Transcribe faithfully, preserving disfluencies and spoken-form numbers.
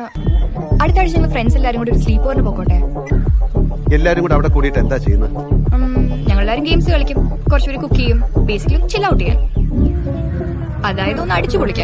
അടുത്ത ആഴ്ച ഞങ്ങൾ ഫ്രണ്ട്സ് എല്ലാരും കൂടി ഒരു സ്ലീപ്പ് ഓവറിന് പോക്കോട്ടെ. എല്ലാരും കൂടെ അവിടെ കൂടിയിട്ട് എന്താ ചെയ്യുന്നത്? ഞങ്ങളെല്ലാരും ഗെയിംസ് കളിക്കും, കുറച്ചുപേര് കുക്ക് ചെയ്യും, ബേസിക്കലി ചിൽ ഔട്ട് ചെയ്യാൻ. അതായത് ഒന്ന് അടിച്ചു പൊളിക്കാൻ.